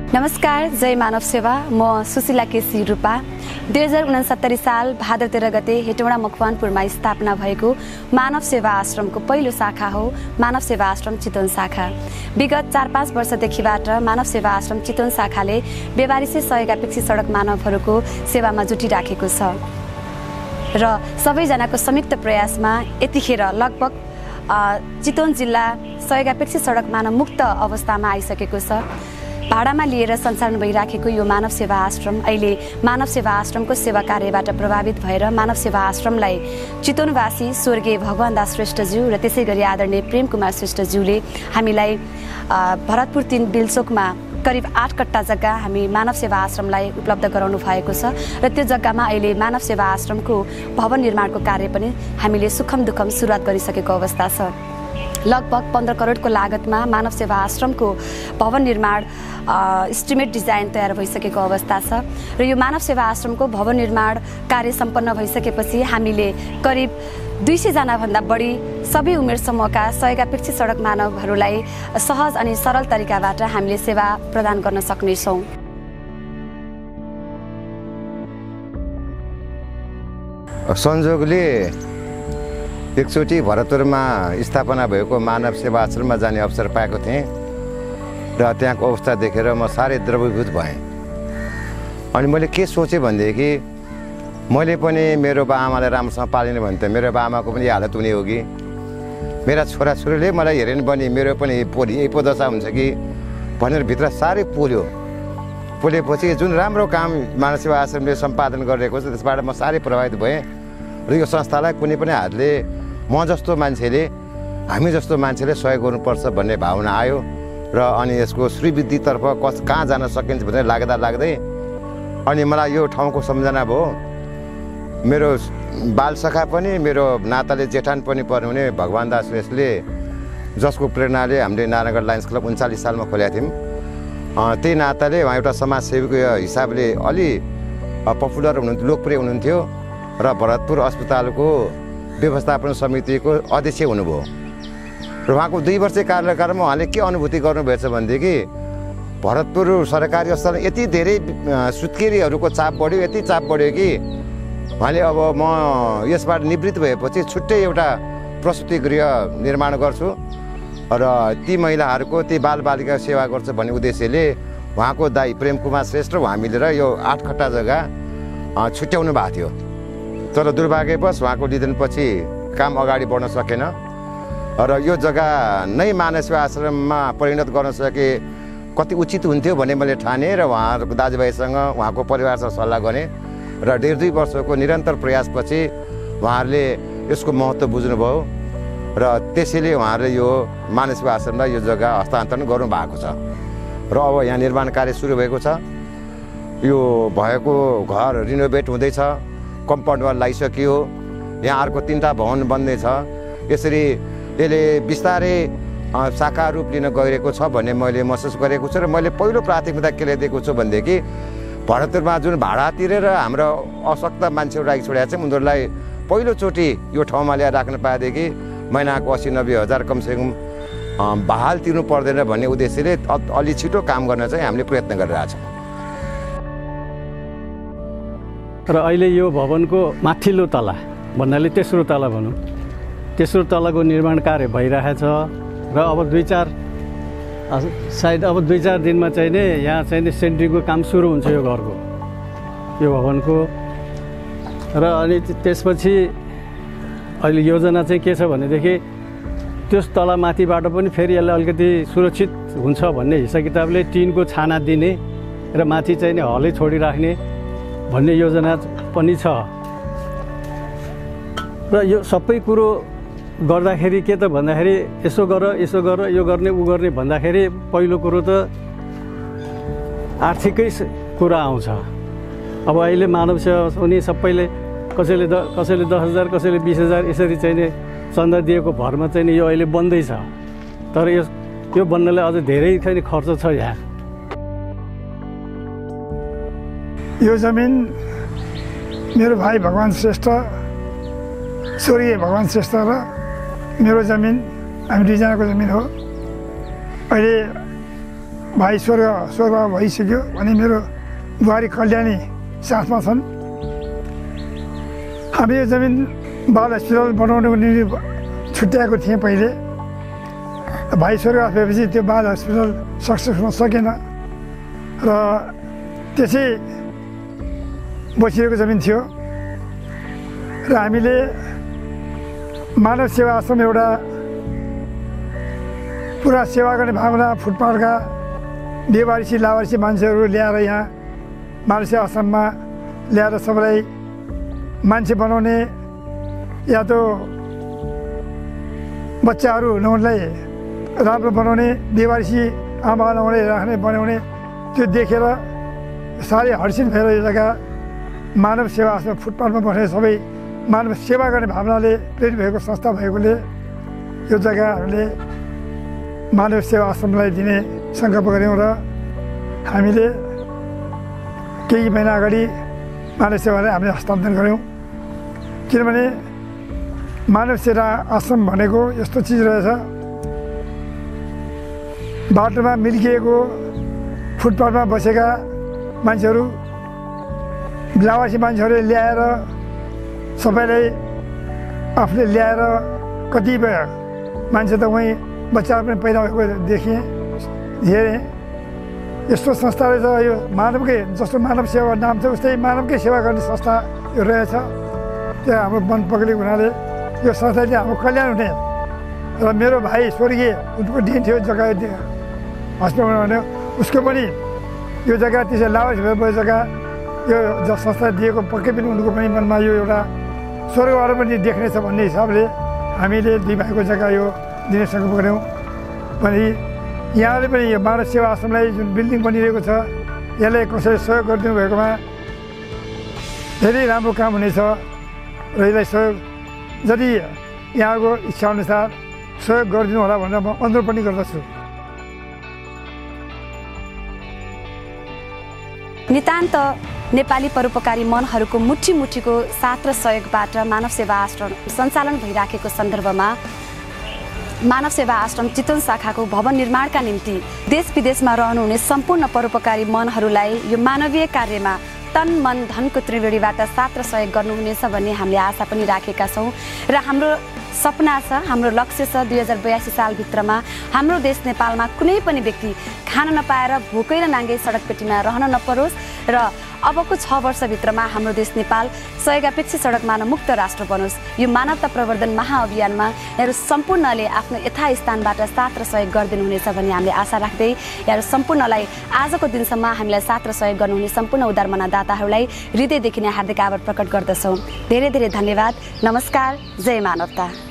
नमस्कार, जय मानव सेवा। म सुशीला केसी रूपा। 2069 साल भाद्र 13 गते हेटौडा मकवानपुरमा स्थापना भएको मानव सेवा आश्रमको पहिलो शाखा हो मानव सेवा आश्रम चितवन शाखा। विगत 4-5 वर्षदेखिबाट मानव सेवा आश्रम चितवन शाखाले बेवारिसे सहेकापेक्षी सडक मानवहरूको सेवामा जुटिराखेको छ र सबैजनाको संयुक्त प्रयासमा यतिखेर लगभग चितवन जिल्ला सहेकापेक्षी सडक मानव मुक्त अवस्थामा आइसकेको छ। भाडामा लिएर सञ्चालन भइराखेको यो मानव सेवा आश्रम अहिले मानव सेवा आश्रमको सेवा कार्यबाट प्रभावित भएर मानव सेवा आश्रमलाई चितवनवासी स्वर्गीय भगवान दास श्रेष्ठज्यू र त्यसै गरी आदरणीय प्रेम कुमार श्रेष्ठज्यूले हामीलाई भरतपुर 3 बिलचोकमा करिब 8 कट्टा जग्गा हामी मानव सेवा आश्रमलाई उपलब्ध गराउनु भएको छ र त्यो जग्गामा अहिले मानव सेवा आश्रमको भवन निर्माणको कार्य पनि हामीले सुखम दुखम सुरुवात गरिसकेको अवस्था छ। लगभग 15 करोडको लागतमा मानव सेवा आश्रमको भवन निर्माण इस्टिमेट डिजाइन तयार भइसकेको अवस्था छ र यो मानव सेवा आश्रमको भवन निर्माण कार्य सम्पन्न भइसकेपछि हामीले करिब 200 जना भन्दा बढी सबै उमेर समूहका सहेकापेक्षी सडक मानवहरूलाई सहज अनि सरल तरिकाबाट हामीले सेवा प्रदान गर्न सक्नेछौँ। संयोगले एकचोटि भरतपुरमा स्थापना भएको मानव सेवा आश्रममा जाने अवसर पाएको थिएँ र त्यहाँको अवस्था देखेर म साह्रै द्रवीभूत भएँ। अनि मैले के सोचेँ भनेदेखि मैले पनि मेरो बाआमालाई राम्रोसँग पालिने भने त मेरो बाआमाको पनि हालत हुने हो कि मेरा छोराछोरीले मलाई हेरेन भने मेरो पनि यही पो दशा हुन्छ कि भनेर भित्र साह्रै पोलेपछि जुन राम्रो काम मानव सेवा आश्रमले सम्पादन गरिरहेको छ त्यसबाट म साह्रै प्रभावित भएँ र यो संस्थालाई कुनै पनि हातले हामी जस्तो मान्छेले सहयोग गर्नुपर्छ भन्ने भावना आयो र अनि यसको श्रीवृद्धितर्फ कहाँ जान सकिन्छ भनेर लाग्दै अनि मलाई यो ठाउँको सम्झना भयो। मेरो बालसखा पनि मेरो नाताले जेठान पनि पर्नुहुने भगवान दास श्रेष्ठले जसको प्रेरणाले हामीले नारायणगढ लायन्स क्लब 39 सालमा खोलेका थियौँ। त्यही नाताले उहाँ एउटा समाजसेवीको हिसाबले अलि पपुलर हुनुहुन्थ्यो, लोकप्रिय हुनुहुन्थ्यो र भरतपुर अस्पतालको व्यवस्थापन समितिको अध्यक्ष हुनुभयो र उहाँको 2 वर्ष कार्यकालमा उहाँले के अनुभूति गर्नुभएछ भनेदेखि भरतपुर सरकारी अस्पतालमा यति धेरै सुत्केरीहरूको चाप बढ्यो, यति चाप बढ्यो कि उहाँले अब म यसबाट निवृत्त भएपछि छुट्टै एउटा प्रसुति गृह निर्माण गर्छु र ती महिलाहरूको ती बालबालिका सेवा गर्छु भन्ने उद्देश्यले उहाँको दाइ प्रेम कुमार श्रेष्ठ र उहाँ मिलेर यो 8 कट्टा जग्गा छुट्याउनु भएको थियो। तर दुर्भाग्यवश उहाँको निधनपछि काम अगाडि बढ्न सकेन र यो जग्गा नै मानव सेवा आश्रममा परिणत गर्न सके कति उचित हुन्थ्यो भन्ने मैले ठाने र उहाँहरूको दाजुभाइसँग उहाँको परिवारसँग सल्लाह गरेँ र 1.5-2 वर्षको निरन्तर प्रयासपछि उहाँहरूले यसको महत्त्व बुझ्नुभयो र त्यसैले उहाँहरूले यो मानव सेवा आश्रमलाई यो जग्गा हस्तान्तरण गर्नुभएको छ र अब यहाँ निर्माण कार्य सुरु भएको छ। यो भएको घर रिनोभेट हुँदैछ, कम्पाउन्ड वाल लगाइसकियो, यहाँ अर्को 3टा भवन बन्दैछ। यसरी यसले बिस्तारै शाखा रूप लिन गइरहेको छ भन्ने मैले महसुस गरेको छु र मैले पहिलो प्राथमिकता के दिएको छु भनेदेखि भरतपुरमा जुन भाडा तिरेर हाम्रो अशक्त मान्छेहरू राखी छोडेका छन् उनीहरूलाई पहिलोचोटि यो ठाउँमा ल्याएर राख्न पाएदेखि महिनाको 80-90 हजार कमसेकम बहाल तिर्नु पर्दैन भन्ने उद्देश्यले अलि छिटो काम गर्न चाहिँ हामीले प्रयत्न गरिरहेछौँ। र अहिले यो भवनको माथिल्लो तला भन्नाले तेस्रो तला भनौँ, तेस्रो तलाको निर्माण कार्य भइरहेछ र अब 2-4 दिनमा चाहिँ नि यहाँ चाहिँ नि सेन्ट्रिङको काम सुरु हुन्छ यो घरको, यो भवनको। र अनि त्यसपछि अहिले योजना चाहिँ के छ भनेदेखि त्यस तला माथिबाट पनि फेरि यसलाई अलिकति सुरक्षित हुन्छ भन्ने हिसाब किताबले टिनको छाना दिने र माथि चाहिँ नि हलै छोडिराख्ने भन्ने योजना पनि छ। र यो सबै कुरो गर्दाखेरि के त भन्दाखेरि यसो गर यो गर्ने उ गर्ने भन्दाखेरि पहिलो कुरो त आर्थिकै कुरा आउँछ। अब अहिले मानव सेवा उनी सबैले कसैले 10,000 कसैले 20,000 यसरी चाहिँ नि चन्दा दिएको भरमा चाहिँ नि यो अहिले बन्दैछ। तर यो बन्नलाई अझ धेरै चाहिँ खर्च छ। यहाँ यो जमिन मेरो भाइ भगवान श्रेष्ठ स्वर्गीय भगवान श्रेष्ठ र मेरो जमिन हामी 2 जनाको जमिन हो। अहिले भाइ स्वर्ग भइसक्यो अनि मेरो बुहारी कल्याणी साथमा छन्। हामी यो जमिन बाल हस्पिटल बनाउनको निम्ति छुट्याएको थिएँ पहिले। भाइ स्वर्ग भएपछि त्यो बाल हस्पिटल सक्सेस हुन सकेन र त्यसै बसिरहेको जमिन थियो र हामीले मानव सेवा आश्रम एउटा पुरा सेवा गर्ने भावना फुटपाथका बेवारिसी लावारिसी मान्छेहरू ल्याएर यहाँ मानव सेवा आश्रममा ल्याएर सबैलाई मान्छे बनाउने या त बच्चाहरू हुनेलाई राम्रो बनाउने बेवारिसी आमा नहुने राख्ने बनाउने त्यो देखेर साह्रै हर्षित भएर यो जग्गा मानव सेवा आश्रम फुटपाथमा बसेर सबै मानव सेवा गर्ने भावनाले प्रेरित भएको संस्था भएकोले यो जग्गा हामीले मानव सेवा आश्रमलाई दिने सङ्कल्प गऱ्यौँ र हामीले केही महिना अगाडि मानव सेवालाई हामीले हस्तान्तरण गऱ्यौँ। किनभने मानव सेवा आश्रम भनेको यस्तो चिज रहेछ, बाटोमा मिल्किएको फुटपाथमा बसेका मान्छेहरू लावासी मान्छेहरूले ल्याएर सबैलाई आफूले ल्याएर कतिपय मान्छे त वहीँ बच्चाहरू पनि पैदा भएको देखेँ धेरै। यस्तो संस्था रहेछ यो मानवकै, जस्तो मानव सेवा नाम छ उस्तै मानवकै सेवा गर्ने संस्था यो रहेछ। त्यहाँ हाम्रो मन पक्रेको हुनाले यो संस्थाले हाम्रो कल्याण हुने र मेरो भाइ स्वर्गीय उनको दिन थियो जग्गा हस्पिटल बनाउने उसको पनि यो जग्गा त्यसै लावारिस भएर गएको जग्गा यो संस्था दिएको पक्कै पनि उनको पनि मनमा यो एउटा स्वर्गबाट पनि देख्नेछ भन्ने हिसाबले हामीले दुई भाइको जग्गा यो दिने सङ्कल्प गऱ्यौँ। पनि यहाँले पनि यो मानव सेवा आश्रमलाई जुन बिल्डिङ बनिरहेको छ यसलाई कसैले सहयोग गरिदिनु भएकोमा धेरै राम्रो काम हुनेछ र यसलाई सहयोग जति यहाँको इच्छाअनुसार सहयोग गरिदिनु होला भनेर म अनुरोध पनि गर्दछु। नितान्त नेपाली परोपकारी मनहरूको मुठी मुठीको साथ र सहयोगबाट मानव सेवा आश्रम सञ्चालन भइराखेको सन्दर्भमा मानव सेवा आश्रम चितवन शाखाको भवन निर्माणका निम्ति देश विदेशमा रहनुहुने सम्पूर्ण परोपकारी मनहरूलाई यो मानवीय कार्यमा तन मन धनको त्रिवेणीबाट साथ र सहयोग गर्नुहुनेछ भन्ने हामीले आशा पनि राखेका छौँ र हाम्रो सपना छ, हाम्रो लक्ष्य छ 2082 सालभित्रमा हाम्रो देश नेपालमा कुनै पनि व्यक्ति खान नपाएर भोकै र नाङ्गै सडकपेटीमा रहन नपरोस् र अबको 6 वर्षभित्रमा हाम्रो देश नेपाल सहयोगापेक्षी सडक मानव मुक्त राष्ट्र बनोस्। यो मानवता प्रवर्धन महाअभियानमा यहाँहरू सम्पूर्णले आफ्नो यथास्थानबाट साथ र सहयोग गरिदिनु हुनेछ भन्ने हामीले आशा राख्दै यहाँहरू सम्पूर्णलाई आजको दिनसम्म हामीलाई साथ र सहयोग गर्नुहुने सम्पूर्ण उदारमनादाताहरूलाई हृदयदेखि नै हार्दिक आभार प्रकट गर्दछौँ। धेरै धेरै धन्यवाद। नमस्कार। जय मानवता।